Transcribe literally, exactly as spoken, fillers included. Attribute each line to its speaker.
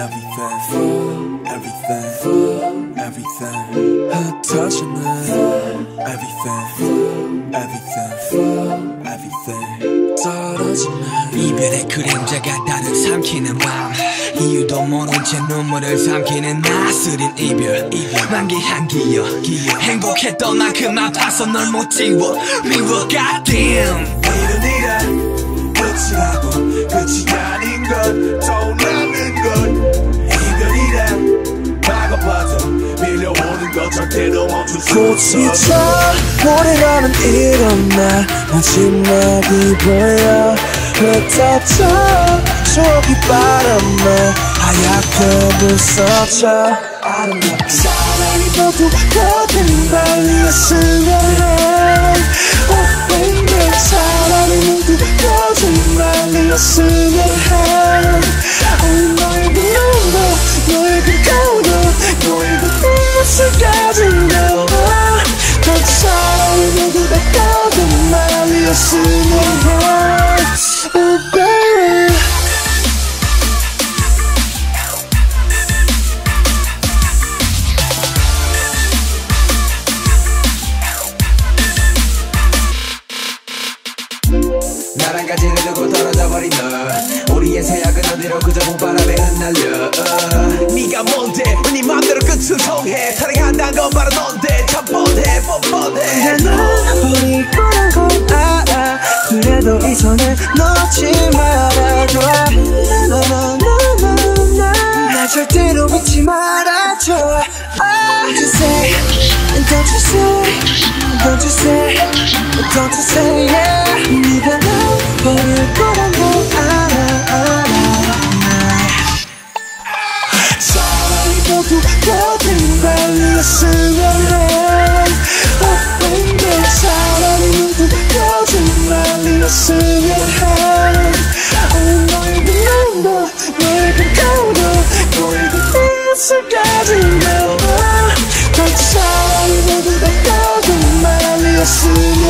Speaker 1: everything, everything, everything. 흩어지는 everything, everything, everything. 떨어지는
Speaker 2: 이별의 그림자가 나를 삼키는 밤, 이유도 모른 채 눈물을 삼키는 나스린 이별, 이별. 만개한 기억, 기억. 행복했던 만큼 아파서 널 못 지워 미워. goddamn.
Speaker 1: 이른이라 끝이라고 끝이 아닌 것더 남는 것. 이별이란 막아봐도 밀려오는 것 절대로 멈출 수 없어. 꽃이죠 오래가는 이런 날 마지막이 보여. 흩어져 추억이 바람에 하얗게 부서져. 사랑이 모두 거든 말렸으면 해. Oh baby 사랑이 모두 거든 말렸으면 해. Oh 너의 그 number 너의 그 code 너의 그 입술까지 나와. 그 사랑이 모두 다 거든 말렸으면 해. Oh baby
Speaker 2: 나랑 가지를 두고 떨어져버린 너. 우리의 새약은 어디로 그저 봄바람에 흩날려. uh, 네가 뭔데 네 맘대로 끝은 통해. 사랑한다는 건 바로 넌데 참 뻔해 뻔뻔해.
Speaker 1: 난 버릴 거란 건 알아. 그래도 이 손을 놓지 말아줘. 나나나나나 날 절대로 잊지 말아줘. Ah, you say, and don't you say, don't you say, don't you say, yeah. 네가 날 버릴 거란 건 알아, 알아. 사랑이 모두 거든 말렸으면 해. Oh baby 사랑이 모두 거든 말렸으면 해. Oh 너의 그 number 너의 그 code 너의 그 입술까지 나와. 그 사랑이 모두 다 거든 말렸으면